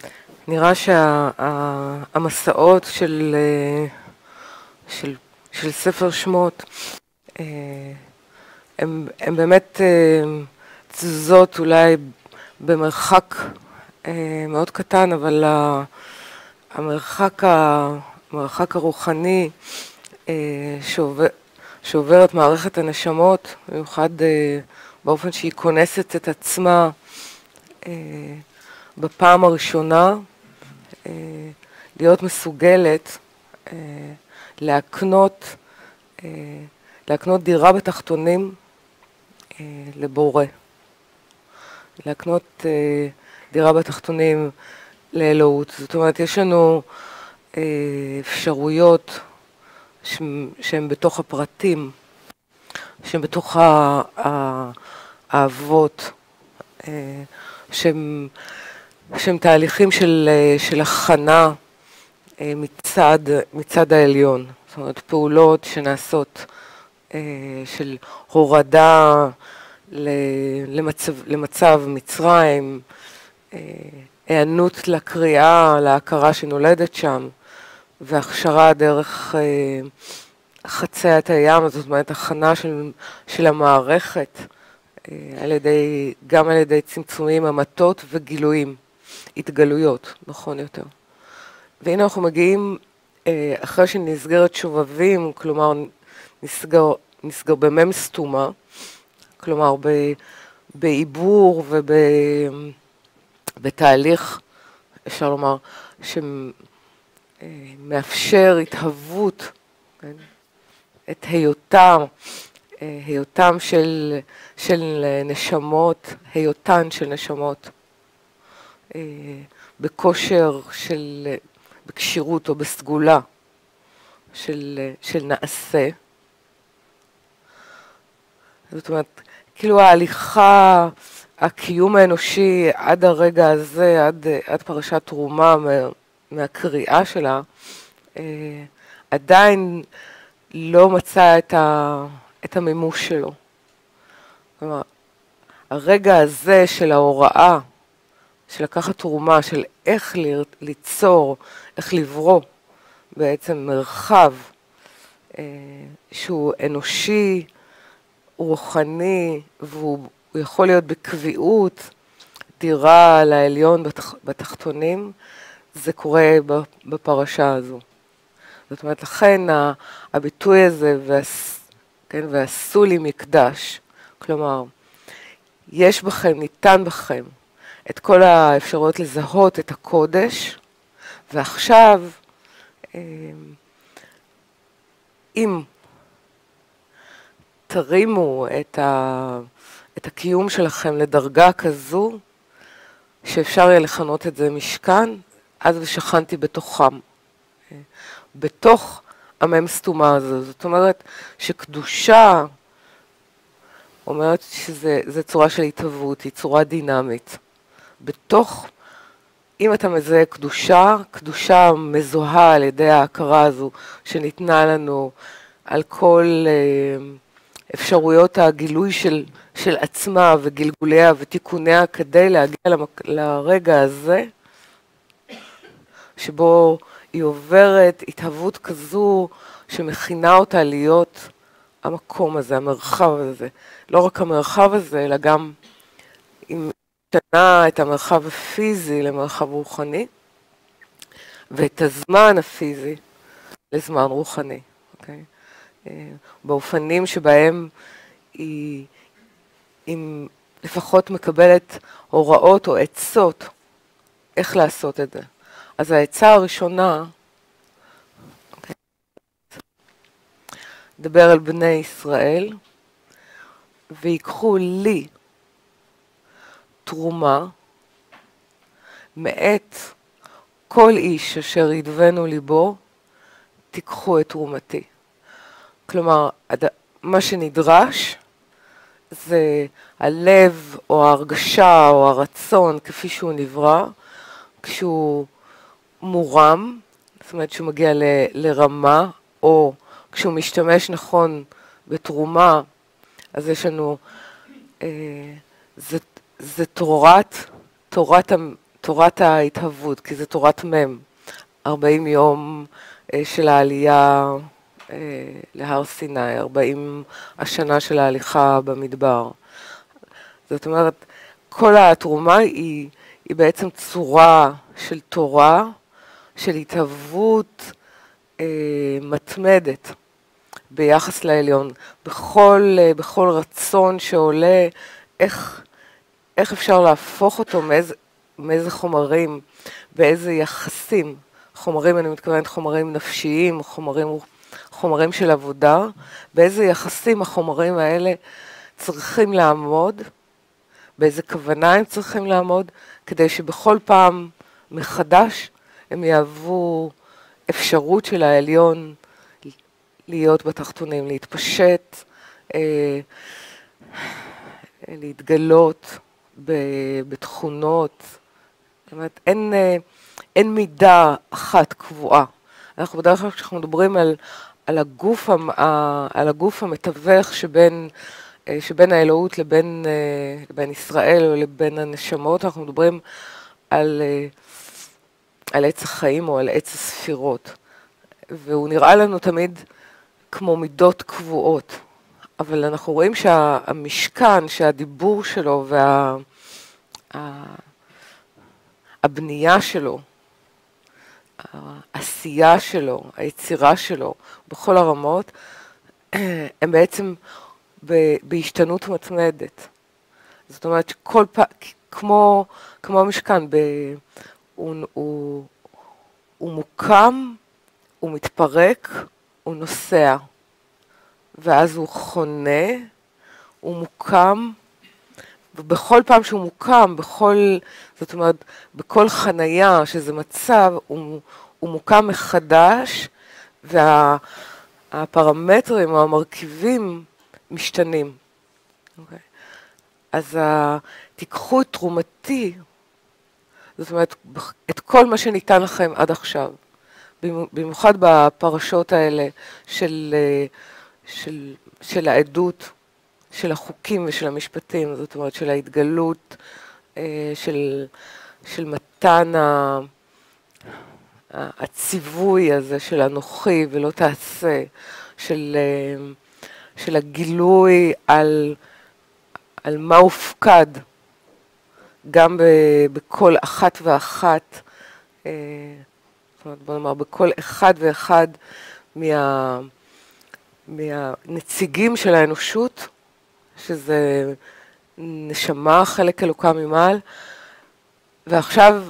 נראה שהמסעות של ספר שמות הם באמת תזוזות אולי במרחק מאוד קטן, אבל המרחק הרוחני שעובר את מערכת הנשמות, במיוחד באופן שהיא כונסת את עצמה בפעם הראשונה, להיות מסוגלת להקנות דירה בתחתונים לבורא, להקנות דירה בתחתונים לאלוהות. זאת אומרת, יש לנו אפשרויות שהן בתוך הפרטים, שהן בתוך האהבות, שהם תהליכים של הכנה מצד העליון. זאת אומרת, פעולות שנעשות של הורדה למצב מצרים, הענות לקריאה, להכרה שנולדת שם, והכשרה דרך חציית הים, זאת אומרת, הכנה של המערכת, גם על ידי צמצומים, המתות וגילויים, התגלויות, נכון יותר. והנה אנחנו מגיעים, אחרי שנסגרת שובבים, כלומר נסגר במם סתומה, כלומר בעיבור ובתהליך, אפשר לומר, שמאפשר התהוות, כן? את היותם של נשמות, היותן של נשמות, בכושר בקשירות או בסגולה של נעשה. זאת אומרת, כאילו ההליכה, הקיום האנושי עד הרגע הזה, עד פרשת תרומה מהקריאה שלה, עדיין לא מצא את המימוש שלו. כלומר, הרגע הזה של ההוראה, של לקחת תרומה, של איך ליצור, איך לברוא בעצם מרחב שהוא אנושי, רוחני, והוא יכול להיות בקביעות, דירה לעליון בתחתונים, זה קורה בפרשה הזו. זאת אומרת, לכן הביטוי הזה, כן, ועשו לי מקדש, כלומר, יש בכם, ניתן בכם, את כל האפשרויות לזהות את הקודש, ועכשיו, אם תרימו את הקיום שלכם לדרגה כזו, שאפשר יהיה לכנות את זה משכן, אז ושכנתי בתוכם. בתוך המם סתומה הזו. זאת אומרת שקדושה אומרת שזה צורה של התהוות, היא צורה דינמית. אם אתה מזהה קדושה מזוהה על ידי ההכרה הזו שניתנה לנו על כל אפשרויות הגילוי של עצמה וגלגוליה ותיקוניה כדי להגיע לרגע הזה, שבו היא עוברת התהוות כזו שמכינה אותה להיות המקום הזה, המרחב הזה. לא רק המרחב הזה, אלא גם אם משנה את המרחב הפיזי למרחב רוחני, ואת הזמן הפיזי לזמן רוחני. אוקיי? באופנים שבהם היא לפחות מקבלת הוראות או עצות איך לעשות את זה. אז העצה הראשונה, דבר על בני ישראל, ויקחו לי תרומה מאת כל איש אשר ידבנו ליבו, תיקחו את תרומתי. כלומר, מה שנדרש זה הלב או ההרגשה או הרצון כפי שהוא נברא, כשהוא מורם, זאת אומרת שהוא מגיע לרמה, או כשהוא משתמש נכון בתרומה, אז יש לנו, זה תורת ההתהוות, כי זה תורת מם, 40 יום של העלייה להר סיני, 40 השנה של ההליכה במדבר. זאת אומרת, כל התרומה היא בעצם צורה של תורה, של התהוות מתמדת ביחס לעליון, בכל רצון שעולה, איך אפשר להפוך אותו, מאיזה חומרים, באיזה יחסים, חומרים, אני מתכוונת חומרים נפשיים, חומרים של עבודה, באיזה יחסים החומרים האלה צריכים לעמוד, באיזה כוונה הם צריכים לעמוד, כדי שבכל פעם מחדש הם יהוו אפשרות של העליון להיות בתחתונים, להתפשט, להתגלות בתכונות. זאת אומרת, אין מידה אחת קבועה. אנחנו בדרך כלל כשאנחנו מדברים על הגוף המתווך שבין האלוהות לבין ישראל או לבין הנשמות, אנחנו מדברים על עץ החיים או על עץ הספירות. והוא נראה לנו תמיד כמו מידות קבועות. אבל אנחנו רואים שהמשכן, שהדיבור שלו והבנייה שלו, העשייה שלו, היצירה שלו, בכל הרמות, הם בעצם בהשתנות מתמדת. זאת אומרת שכל פעם, כמו המשכן, הוא מוקם, הוא מתפרק, הוא נוסע, ואז הוא חונה, הוא מוקם, ובכל פעם שהוא מוקם, זאת אומרת, בכל חנייה שזה מצב, הוא מוקם מחדש, והפרמטרים או המרכיבים משתנים. אוקיי? אז תיקחו את תרומתי, זאת אומרת, את כל מה שניתן לכם עד עכשיו, במיוחד בפרשות האלה של העדות, של החוקים ושל המשפטים, זאת אומרת, של ההתגלות, של מתן הציווי הזה של אנוכי ולא תעשה, של הגילוי על מה הופקד, גם בכל אחת ואחת, זאת אומרת, בוא נאמר, בכל אחד ואחד מהנציגים של האנושות, שזה נשמה, חלק אלוקה ממעל, ועכשיו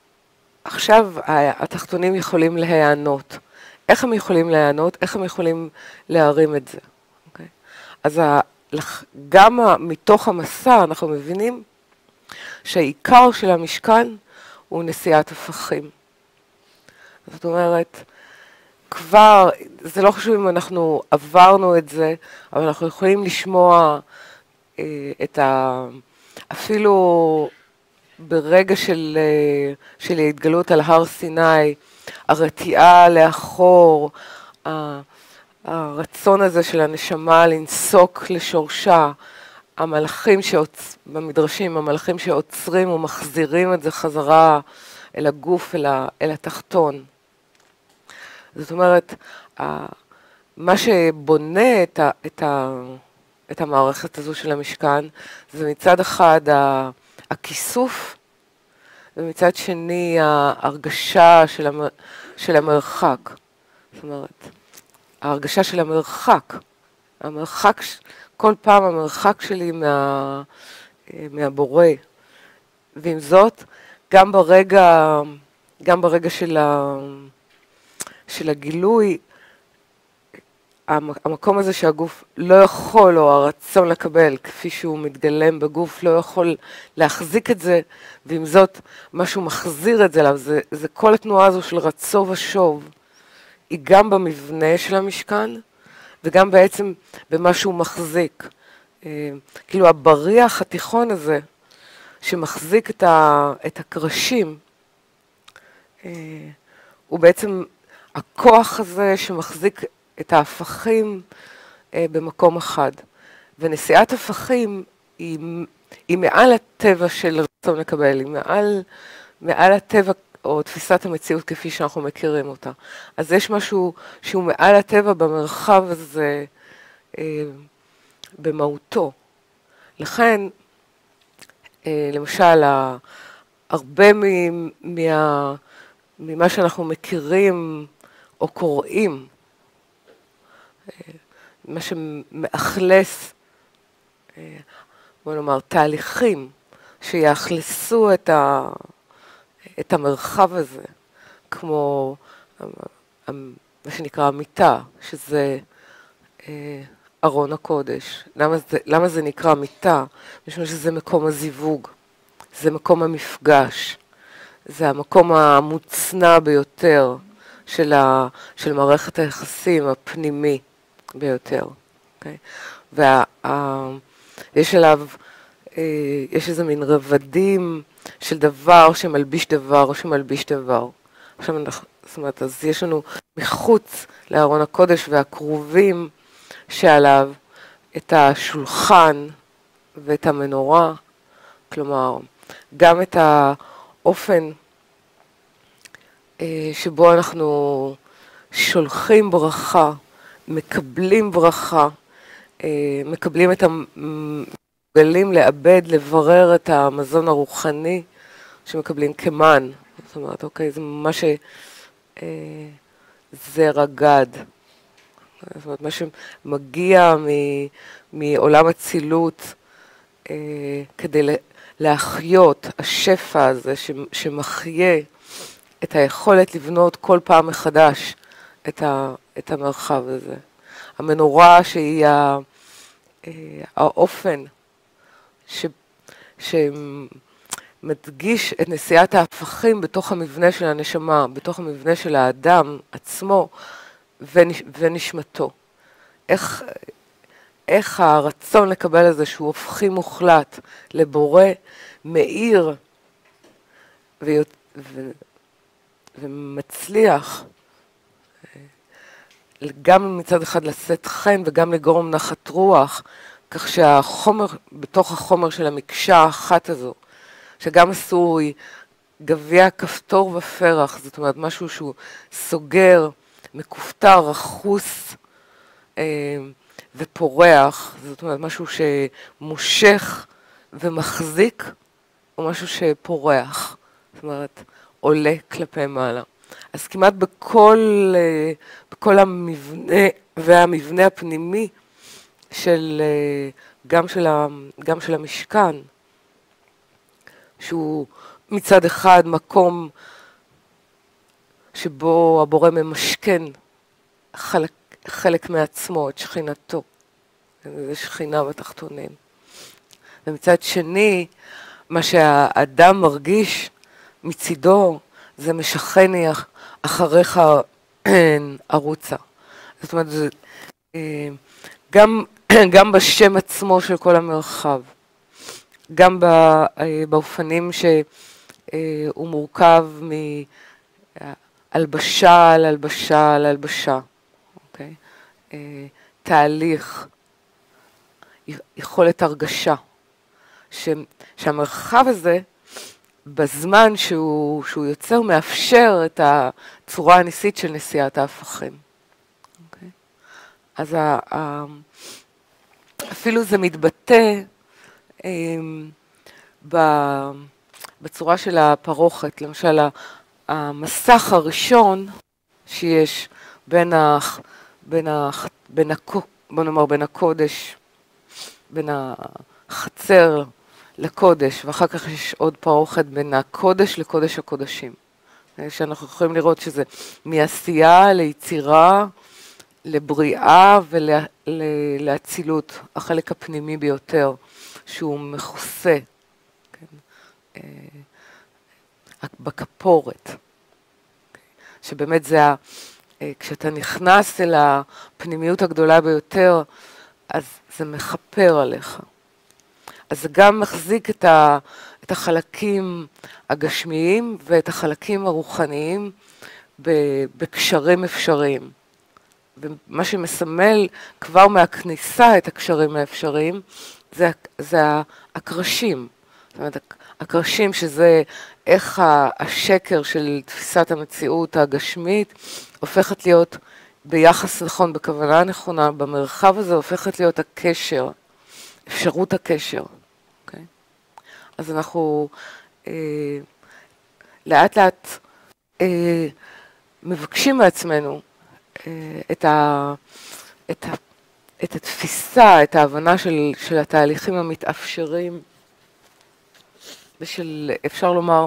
התחתונים יכולים להיענות. איך הם יכולים להיענות? איך הם יכולים להרים את זה? Okay? אז גם מתוך המסע אנחנו מבינים שהעיקר של המשכן הוא נשיאת הפכים. זאת אומרת, כבר, זה לא חשוב אם אנחנו עברנו את זה, אבל אנחנו יכולים לשמוע אפילו ברגע של ההתגלות על הר סיני, הרתיעה לאחור, הרצון הזה של הנשמה לנסוק לשורשה, המלאכים במדרשים, המלאכים שעוצרים ומחזירים את זה חזרה אל הגוף, אל התחתון. זאת אומרת, מה שבונה את המערכת הזו של המשכן, זה מצד אחד הכיסוף, ומצד שני ההרגשה של המרחק. זאת אומרת, ההרגשה של המרחק, כל פעם המרחק שלי מהבורא. ועם זאת, גם ברגע של הגילוי, המקום הזה שהגוף לא יכול, או הרצון לקבל, כפי שהוא מתגלם בגוף, לא יכול להחזיק את זה, ועם זאת, משהו מחזיר את זה אליו, זה כל התנועה הזו של רצו ושוב, היא גם במבנה של המשכן, וגם בעצם במה שהוא מחזיק. כאילו הבריח התיכון הזה, שמחזיק את הקרשים, הוא בעצם הכוח הזה שמחזיק את ההפכים במקום אחד. ונשיאת הפכים היא מעל הטבע של רצון לקבל, היא מעל מעל הטבע, או תפיסת המציאות כפי שאנחנו מכירים אותה. אז יש משהו שהוא מעל הטבע במרחב הזה, במהותו. לכן, למשל, הרבה ממה שאנחנו מכירים או קוראים, מה שמאכלס, בוא נאמר, תהליכים שיאכלסו את המרחב הזה, כמו מה שנקרא מיטה, שזה ארון הקודש. למה זה נקרא מיטה? משום שזה מקום הזיווג, זה מקום המפגש, זה המקום המוצנע ביותר של מערכת היחסים הפנימי ביותר. Okay? יש איזה מין רבדים של דבר שמלביש דבר או שמלביש דבר. עכשיו, זאת אומרת, אז יש לנו מחוץ לארון הקודש והקרובים שעליו את השולחן ואת המנורה, כלומר, גם את האופן שבו אנחנו שולחים ברכה, מקבלים ברכה, מקבלים מגלים לאבד, לברר את המזון הרוחני שמקבלים כמן. זאת אומרת, אוקיי, זה ממש זרע גד. זאת אומרת, מה שמגיע מעולם הצילות כדי להחיות, השפע הזה שמחיה את היכולת לבנות כל פעם מחדש את המרחב הזה. המנורה שהיא האופן שמדגיש את נשיאת ההפכים בתוך המבנה של הנשמה, בתוך המבנה של האדם עצמו ונשמתו. איך הרצון לקבל הזה שהוא הופכי מוחלט לבורא, מאיר ומצליח גם מצד אחד לשאת חן וגם לגרום נחת רוח, כך שהחומר, בתוך החומר של המקשה האחת הזו, שגם עשוי גביע כפתור ופרח, זאת אומרת משהו שהוא סוגר, מכופתר, רחוס ופורח, זאת אומרת משהו שמושך ומחזיק, או משהו שפורח, זאת אומרת עולה כלפי מעלה. אז כמעט בכל המבנה הפנימי גם של המשכן, שהוא מצד אחד מקום שבו הבורא ממשכן חלק מעצמו, את שכינתו. זה שכינה בתחתונים. ומצד שני, מה שהאדם מרגיש מצידו, זה משכני אחריך ערוצה. זאת אומרת, גם בשם עצמו של כל המרחב, גם באופנים שהוא מורכב מהלבשה על הלבשה על הלבשה. אוקיי? תהליך, יכולת הרגשה, שהמרחב הזה, בזמן שהוא יוצר, מאפשר את הצורה הניסית של נשיאת ההפכים. אוקיי? אז אפילו זה מתבטא בצורה של הפרוכת. למשל, המסך הראשון שיש בין הקודש, בין החצר לקודש, ואחר כך יש עוד פרוכת בין הקודש לקודש הקודשים. שאנחנו יכולים לראות שזה מעשייה ליצירה, לבריאה ולאצילות, החלק הפנימי ביותר, שהוא מכוסה, כן? בכפורת. שבאמת זה, כשאתה נכנס אל הפנימיות הגדולה ביותר, אז זה מחפר עליך. אז זה גם מחזיק את החלקים הגשמיים ואת החלקים הרוחניים בקשרים אפשריים. ומה שמסמל כבר מהכניסה את הקשרים האפשריים, זה הקרשים. זאת אומרת, הקרשים שזה איך השקר של תפיסת המציאות הגשמית הופכת להיות ביחס נכון, בכוונה נכונה, במרחב הזה הופכת להיות הקשר, אפשרות הקשר. Okay? אז אנחנו לאט לאט מבקשים מעצמנו את התפיסה, את ההבנה של התהליכים המתאפשרים, ושל, אפשר לומר,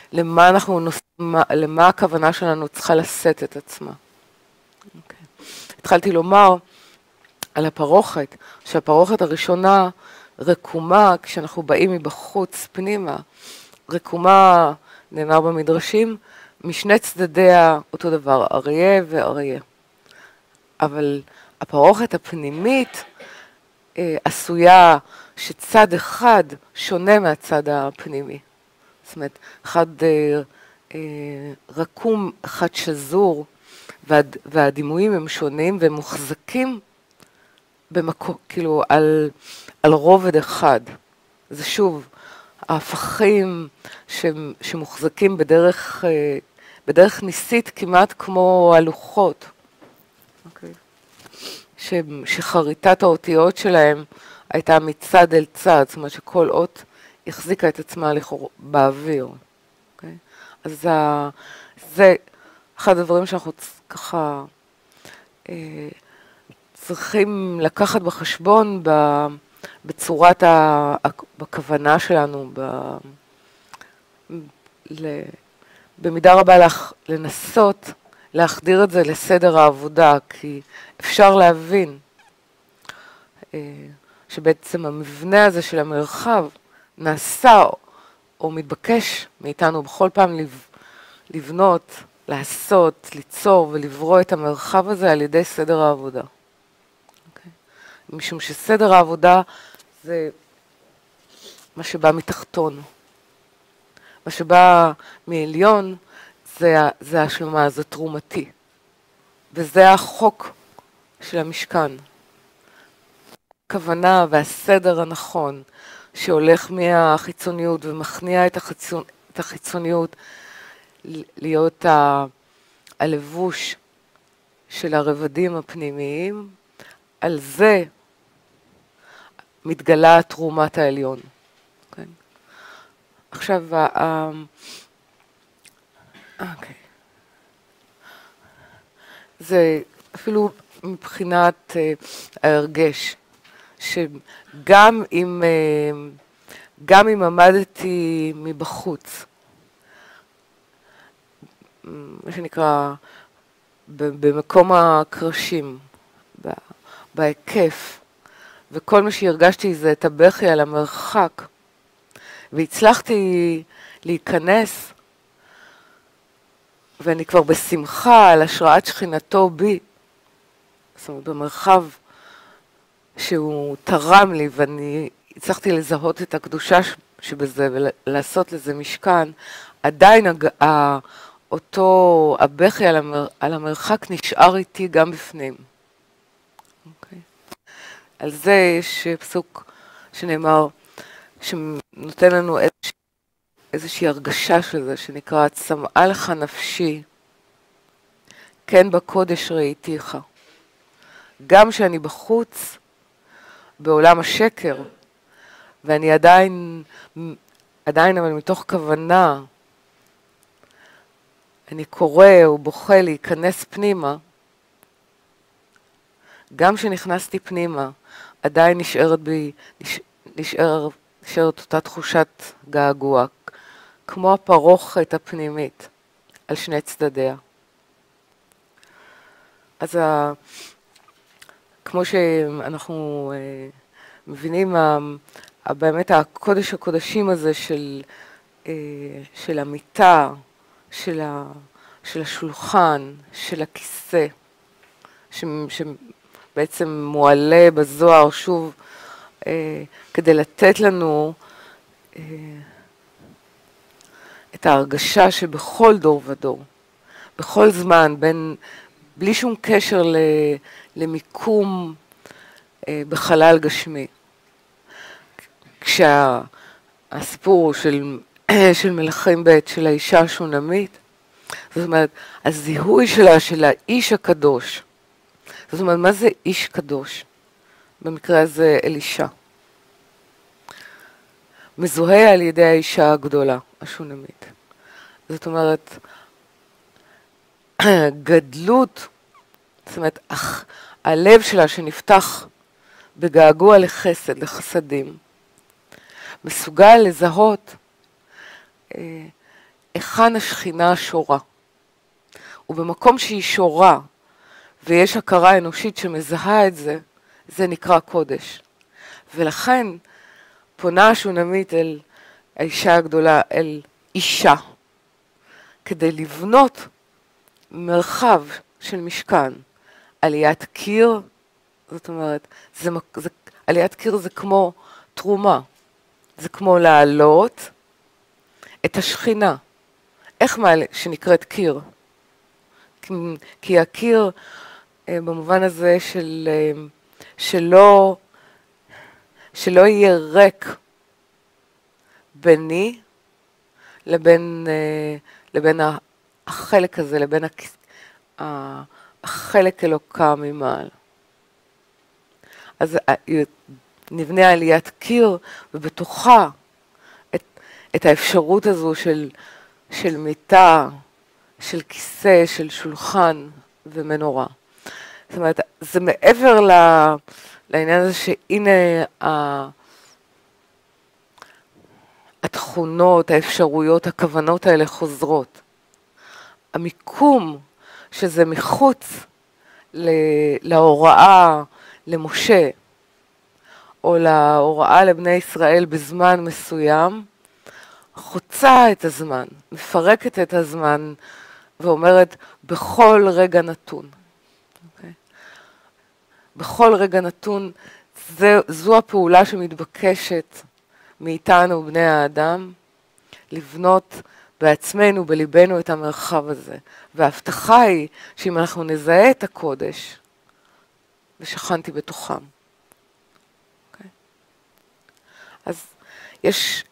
למה הכוונה שלנו צריכה לשאת את עצמה. Okay. התחלתי לומר על הפרוכת, שהפרוכת הראשונה רקומה, כשאנחנו באים מבחוץ פנימה, רקומה, נאמר במדרשים, משני צדדיה אותו דבר, אריה ואריה. אבל הפרוכת הפנימית עשויה שצד אחד שונה מהצד הפנימי. זאת אומרת, אחד רקום, אחד שזור, והדימויים הם שונים והם מוחזקים במקום, כאילו על רובד אחד. זה שוב, ההפכים שמוחזקים בדרך ניסית כמעט כמו הלוחות. אוקיי. שחריטת האותיות שלהם הייתה מצד אל צד, זאת אומרת שכל אות החזיקה את עצמה באוויר. אוקיי? אז זה אחד הדברים שאנחנו ככה צריכים לקחת בחשבון בצורת בכוונה שלנו, במידה רבה לנסות להחדיר את זה לסדר העבודה, כי אפשר להבין שבעצם המבנה הזה של המרחב נעשה או מתבקש מאיתנו בכל פעם לבנות, לעשות, ליצור ולברוא את המרחב הזה על ידי סדר העבודה. משום שסדר העבודה זה מה שבא מתחתון. מה שבא מעליון זה השלמה, זה תרומתי. וזה החוק של המשכן. הכוונה והסדר הנכון שהולך מהחיצוניות ומכניע את החיצוניות להיות הלבוש של הרבדים הפנימיים, על זה מתגלה תרומת העליון. כן? עכשיו, אוקיי. זה אפילו מבחינת ההרגש, שגם אם עמדתי מבחוץ, מה שנקרא, במקום הקרשים, בהיקף, וכל מה שהרגשתי זה את הבכי על המרחק, והצלחתי להיכנס, ואני כבר בשמחה על השראת שכינתו בי, זאת אומרת, במרחב שהוא תרם לי, ואני הצלחתי לזהות את הקדושה שבזה, ולעשות לזה משכן, עדיין אותו הבכי על המרחק נשאר איתי גם בפנים. אוקיי. על זה יש פסוק שנאמר, שנותן לנו איזושהי הרגשה של זה, שנקרא, צמאה לך נפשי, כן בקודש ראיתיך. גם שאני בחוץ, בעולם השקר, ואני עדיין אבל מתוך כוונה, אני קורא ובוכה להיכנס פנימה, גם שנכנסתי פנימה, עדיין נשארת אותה תחושת געגוע, כמו הפרוכת הפנימית על שני צדדיה. אז כמו שאנחנו מבינים, באמת הקודש הקודשים הזה של המיטה, של השולחן, של הכיסא, שבעצם מועלה בזוהר שוב כדי לתת לנו את ההרגשה שבכל דור ודור, בכל זמן, בלי שום קשר למיקום בחלל גשמי, כשהמרחב הסיפור של מלכים ב' של האישה השונמית, זאת אומרת, הזיהוי שלה של האיש הקדוש. זאת אומרת, מה זה איש קדוש? במקרה הזה אלישע. מזוהה על ידי האישה הגדולה, השונמית. זאת אומרת, גדלות, זאת אומרת, הלב שלה שנפתח בגעגוע לחסד, לחסדים, מסוגל לזהות היכן השכינה שורה. ובמקום שהיא שורה, ויש הכרה אנושית שמזהה את זה, זה נקרא קודש. ולכן פונה השונמית אל האישה הגדולה, אל אישה, כדי לבנות מרחב של משכן. עליית קיר, זאת אומרת, עליית קיר זה כמו תרומה, זה כמו להעלות את השכינה. איך מעלה? שנקראת קיר. כי הקיר, במובן הזה שלא יהיה ריק ביני לבין החלק הזה, לבין החלק אלוקה ממעל. אז נבנה עליית קיר, ובתוכה את האפשרות הזו של מיטה, של כיסא, של שולחן ומנורה. זאת אומרת, זה מעבר לעניין הזה שהנה התכונות, האפשרויות, הכוונות האלה חוזרות. המיקום שזה מחוץ להוראה למשה, או להוראה לבני ישראל בזמן מסוים, חוצה את הזמן, מפרקת את הזמן, ואומרת בכל רגע נתון. Okay? בכל רגע נתון, זו הפעולה שמתבקשת מאיתנו, בני האדם, לבנות בעצמנו, בליבנו את המרחב הזה. וההבטחה היא שאם אנחנו נזהה את הקודש, ושכנתי בתוכם. Okay? אז יש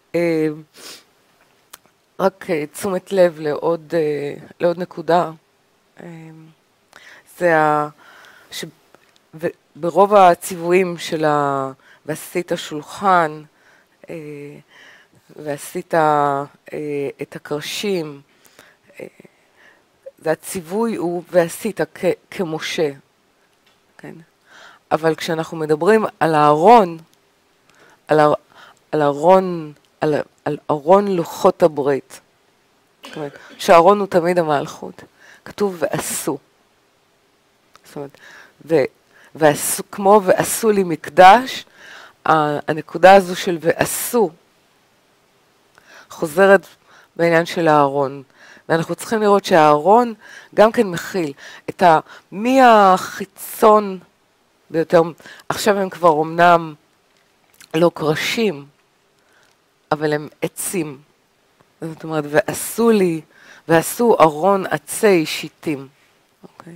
רק תשומת לב לעוד נקודה. זה ברוב הציוויים של ועשית שולחן, ועשית את הקרשים, והציווי הוא ועשית כמשה. כן? אבל כשאנחנו מדברים על הארון, על ארון לוחות הברית, זאת אומרת, שהארון הוא תמיד המלכות, כתוב ועשו. זאת אומרת, ועשו, כמו ועשו לי מקדש, הנקודה הזו של ועשו חוזרת בעניין של הארון. ואנחנו צריכים לראות שהארון גם כן מכיל את מהחיצון ביותר, עכשיו הם כבר אמנם לא קרשים, אבל הם עצים. זאת אומרת, ועשו ארון עצי שיטים. אוקיי?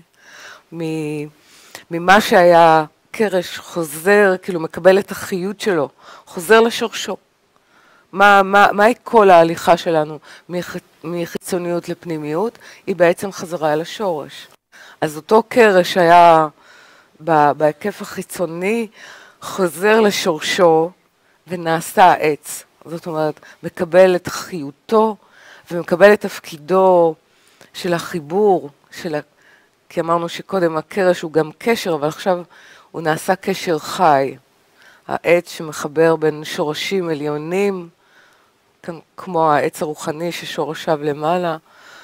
ממה שהיה קרש חוזר, כאילו מקבל את החיות שלו, חוזר לשורשו. מהי כל ההליכה שלנו מחיצוניות לפנימיות? היא בעצם חזרה אל השורש. אז אותו קרש היה בהיקף החיצוני, חוזר לשורשו ונעשה עץ. זאת אומרת, מקבל את חיותו ומקבל את תפקידו של החיבור, כי אמרנו שקודם הקרש הוא גם קשר, אבל עכשיו הוא נעשה קשר חי. העץ שמחבר בין שורשים עליונים, כמו העץ הרוחני ששורשיו למעלה,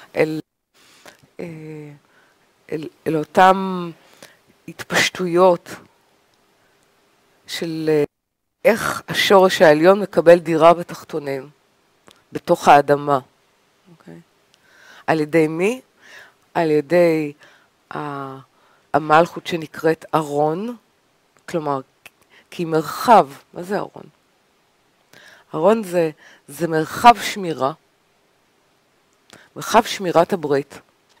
אל אותם התפשטויות של איך השורש העליון מקבל דירה בתחתונים, בתוך האדמה. Okay. על ידי מי? על ידי המלכות שנקראת ארון, כלומר, כי מרחב, מה זה ארון? ארון זה מרחב שמירה, מרחב שמירת הברית.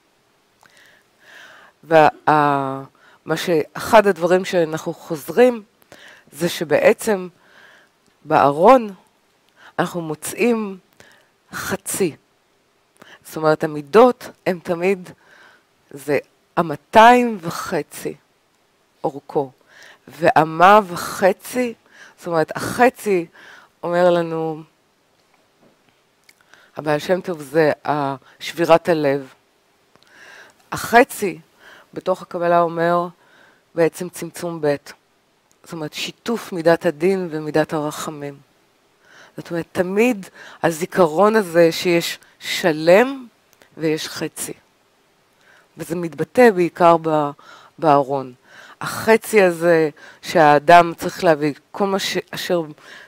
אחד הדברים שאנחנו חוזרים, זה שבעצם בארון אנחנו מוצאים חצי. זאת אומרת, המידות הן תמיד, זה 200.5 אורכו, ואמה וחצי, זאת אומרת, החצי אומר לנו, הבעל שם טוב זה שבירת הלב. החצי בתוך הקבלה אומר בעצם צמצום ב', זאת אומרת, שיתוף מידת הדין ומידת הרחמים. זאת אומרת, תמיד הזיכרון הזה שיש שלם ויש חצי. וזה מתבטא בעיקר בארון. החצי הזה שהאדם צריך להביא, כל מה אשר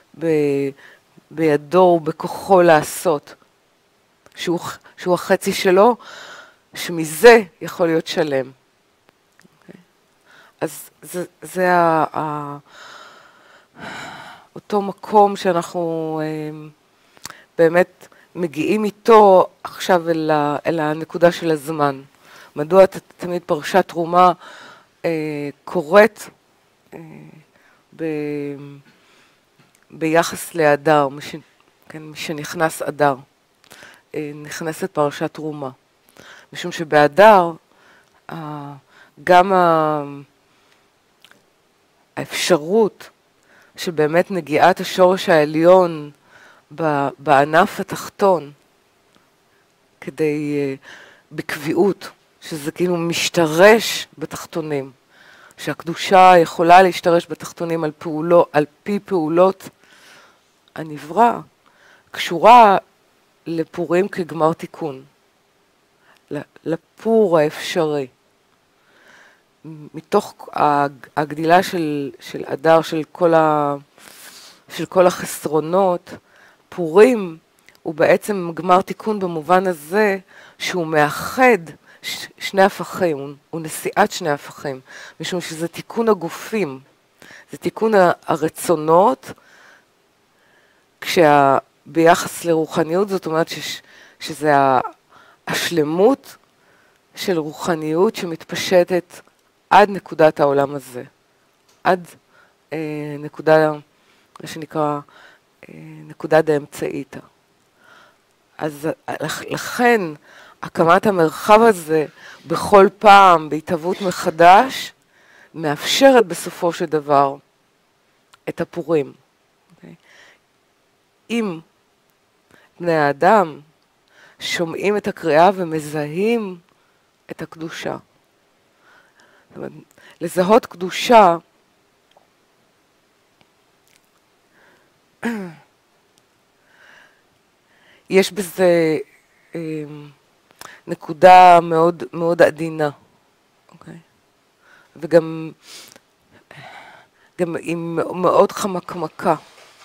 בידו ובכוחו לעשות, שהוא החצי שלו, שמזה יכול להיות שלם. Okay. אז זה אותו מקום שאנחנו באמת מגיעים איתו עכשיו אל הנקודה של הזמן. מדוע תמיד פרשת תרומה קורית ביחס לאדר, משנכנס אדר, נכנסת פרשת תרומה. משום שבאדר גם האפשרות שבאמת נגיעת השורש העליון בענף התחתון, כדי בקביעות, שזה כאילו משתרש בתחתונים, שהקדושה יכולה להשתרש בתחתונים על פי פעולות הנברא, קשורה לפורים כגמר תיקון, לפור האפשרי. מתוך הגדילה של אדר, של כל החסרונות, פורים הוא בעצם גמר תיקון במובן הזה שהוא מאחד שני הפכים, הוא נשיאת שני הפכים, משום שזה תיקון הגופים, זה תיקון הרצונות, ביחס לרוחניות, זאת אומרת שזה השלמות של רוחניות שמתפשטת עד נקודת העולם הזה, עד נקודה, מה שנקרא, נקודה האמצעית. אז לכן הקמת המרחב הזה בכל פעם בהתהוות מחדש, מאפשרת בסופו של דבר את הפורים. אם בני האדם שומעים את הקריאה ומזהים את הקדושה. זאת אומרת, לזהות קדושה יש בזה נקודה מאוד מאוד עדינה, אוקיי? וגם היא מאוד חמקמקה.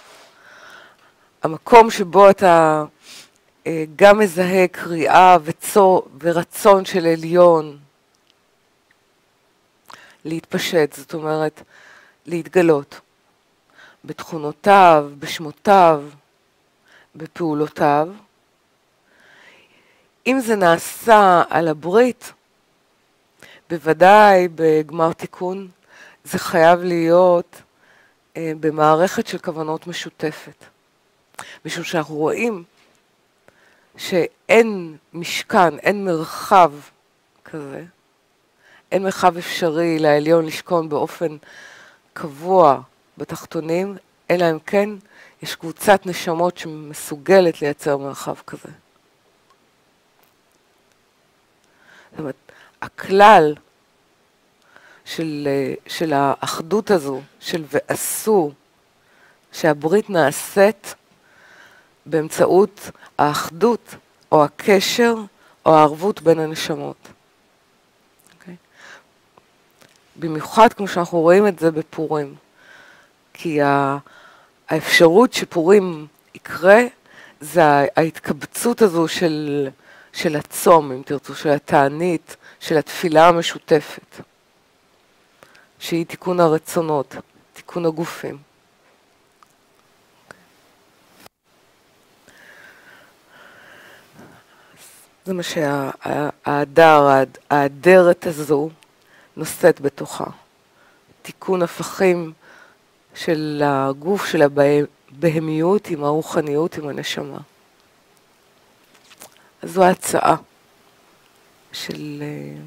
המקום שבו אתה גם מזהה קריאה ורצון של עליון להתפשט, זאת אומרת, להתגלות בתכונותיו, בשמותיו, בפעולותיו. אם זה נעשה על הברית, בוודאי בגמר תיקון, זה חייב להיות במערכת של כוונות משותפת. משום שאנחנו רואים שאין משכן, אין מרחב כזה, אין מרחב אפשרי לעליון לשכון באופן קבוע בתחתונים, אלא אם כן יש קבוצת נשמות שמסוגלת לייצר מרחב כזה. זאת אומרת, הכלל של האחדות הזו, של ועשו, שהברית נעשית באמצעות האחדות או הקשר או הערבות בין הנשמות. Okay? במיוחד כמו שאנחנו רואים את זה בפורים. כי האפשרות שפורים יקרה זה ההתקבצות הזו של הצום, אם תרצו, של התענית, של התפילה המשותפת. שהיא תיקון הרצונות, תיקון הגופים. זה מה האדרת הזו נושאת בתוכה. תיקון הפכים של הגוף, של הבהמיות עם הרוחניות, עם הנשמה. אז זו ההצעה של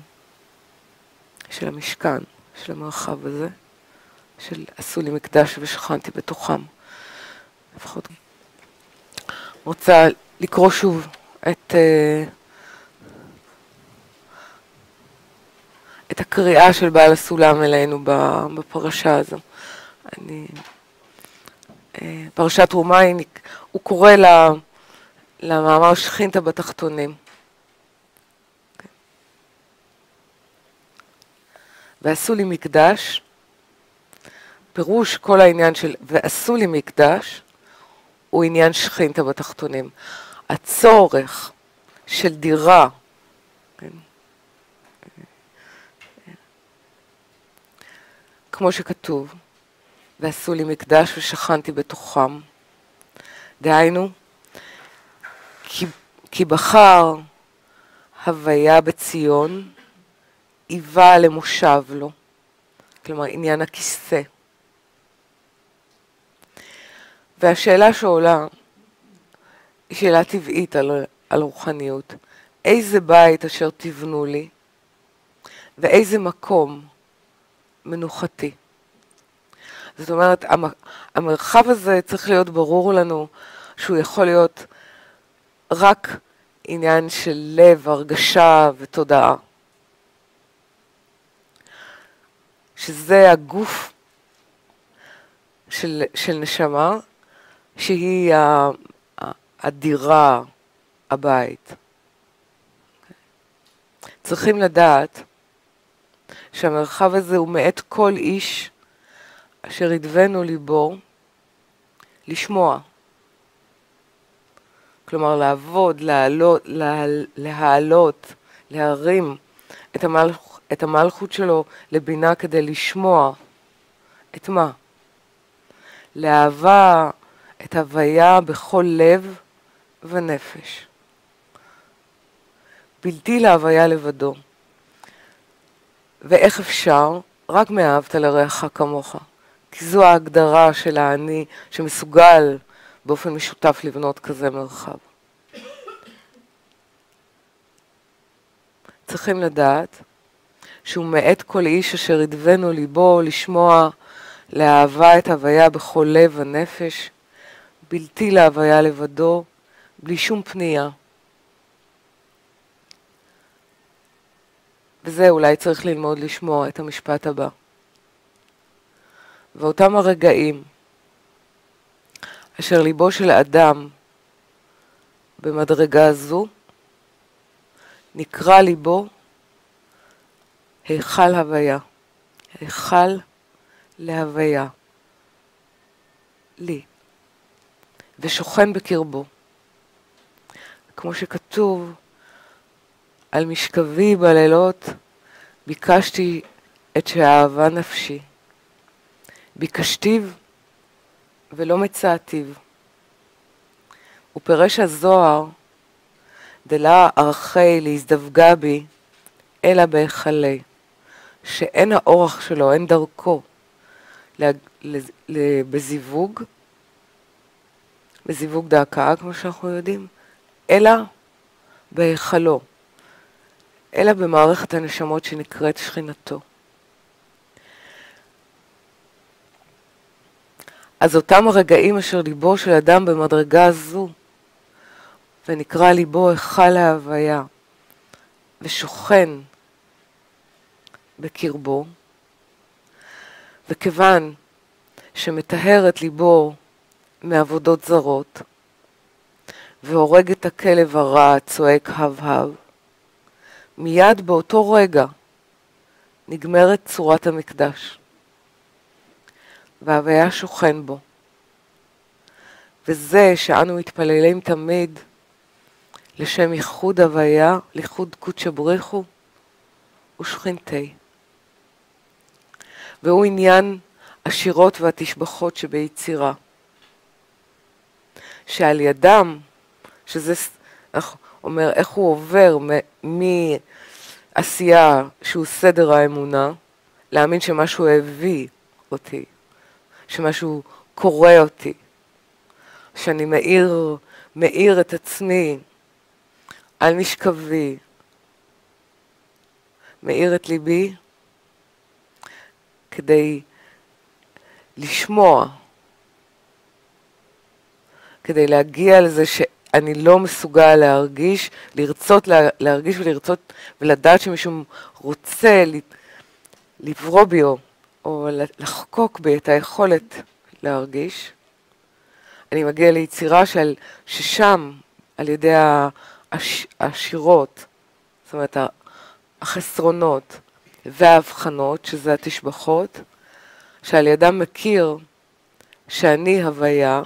המשכן, של המרחב הזה, של עשו לי מקדש ושכנתי בתוכם. לפחות רוצה לקרוא שוב את הקריאה של בעל הסולם אלינו בפרשה הזו. פרשת תרומה, הוא קורא למאמר שכינתה בתחתונים. ועשו לי מקדש, פירוש כל העניין של ועשו לי מקדש, הוא עניין שכינתה בתחתונים. הצורך של דירה, כן? כמו שכתוב, ועשו לי מקדש ושכנתי בתוכם. דהיינו, כי בחר הוויה בציון, איבה למושב לו. כלומר, עניין הכיסא. והשאלה שעולה היא שאלה טבעית על רוחניות. איזה בית אשר תבנו לי, ואיזה מקום מנוחתי. זאת אומרת, המרחב הזה צריך להיות ברור לנו שהוא יכול להיות רק עניין של לב, הרגשה ותודעה. שזה הגוף של נשמה, שהיא הדירה, הבית. צריכים לדעת שהמרחב הזה הוא מאת כל איש אשר ידבנו ליבו לשמוע. כלומר, לעבוד, להעלות, להרים את המלכות שלו לבינה כדי לשמוע. את מה? לאהבה את הוויה בכל לב ונפש. בלתי להוויה לבדו. ואיך אפשר? רק מאהבת לרעך כמוך. כי זו ההגדרה של האני שמסוגל באופן משותף לבנות כזה מרחב. צריכים לדעת שהוא מאת כל איש אשר ידבנו ליבו לשמוע לאהבה את הוויה בכל לב ונפש, בלתי להוויה לבדו, בלי שום פנייה. וזה אולי צריך ללמוד לשמוע את המשפט הבא. ואותם הרגעים אשר ליבו של אדם במדרגה זו, נקרא ליבו היכל הוויה, היכל להוויה, לי, ושוכן בקרבו. כמו שכתוב, על משכבי בלילות ביקשתי את שאהבה נפשי. ביקשתיו ולא מצאתיו. ופרש הזוהר, דלה ערכי להזדווגה בי, אלא בהיכלי, שאין האורח שלו, אין דרכו, בזיווג דהקה, כמו שאנחנו יודעים, אלא בהיכלו, אלא במערכת הנשמות שנקראת שכינתו. אז אותם הרגעים אשר ליבו של אדם במדרגה זו, ונקרא ליבו היכל ההוויה, ושוכן בקרבו, וכיוון שמטהר את ליבו מעבודות זרות, והורג את הכלב הרע צועק הב, מיד באותו רגע נגמרת צורת המקדש, וההוויה שוכן בו. וזה שאנו מתפללים תמיד לשם ייחוד הוויה, לייחוד קודשא בריחו ושכינתי. והוא עניין השירות והתשבחות שביצירה. שעל ידם, שזה אומר איך הוא עובר מעשייה שהוא סדר האמונה, להאמין שמשהו הביא אותי, שמשהו קורא אותי, שאני מאיר את עצמי על משכבי, מאיר את ליבי כדי לשמוע, כדי להגיע לזה שאני לא מסוגל להרגיש, לרצות להרגיש ולרצות ולדעת שמישהו רוצה לברוא בי או לחקוק בי את היכולת להרגיש. אני מגיע ליצירה ששם על ידי השירות, זאת אומרת החסרונות וההבחנות, שזה התשבחות, שעל ידם מכיר שאני הוויה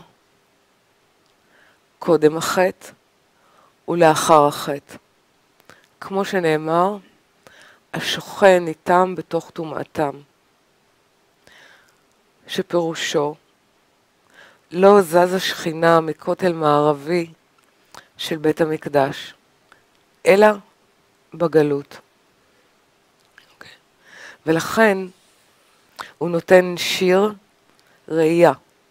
קודם החטא ולאחר החטא. כמו שנאמר, השוכן איתם בתוך טומאתם, שפירושו לא זזה שכינה מכותל מערבי של בית המקדש, אלא בגלות. ולכן הוא נותן שיר ראייה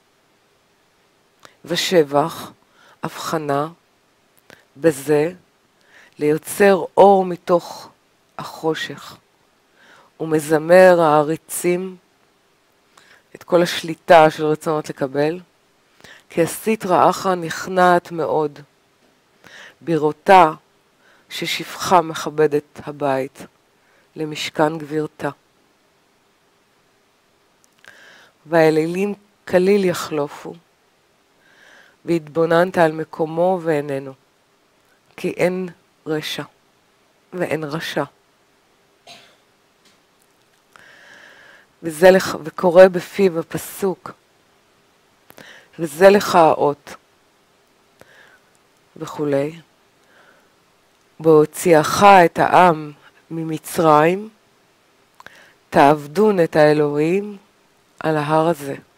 ושבח, הבחנה, בזה ליוצר אור מתוך החושך. הוא מזמר העריצים את כל השליטה של רצונות לקבל, כי עשית רעך נכנעת מאוד, בראותה ששפחה מכבדת הבית למשכן גבירתה. והאלילים כליל יחלופו, והתבוננת על מקומו ואיננו, כי אין רשע ואין רשע. וקורא בפיו הפסוק, וזה לך האות, וכולי. בהוציאך את העם ממצרים, תעבדון את האלוהים על ההר הזה.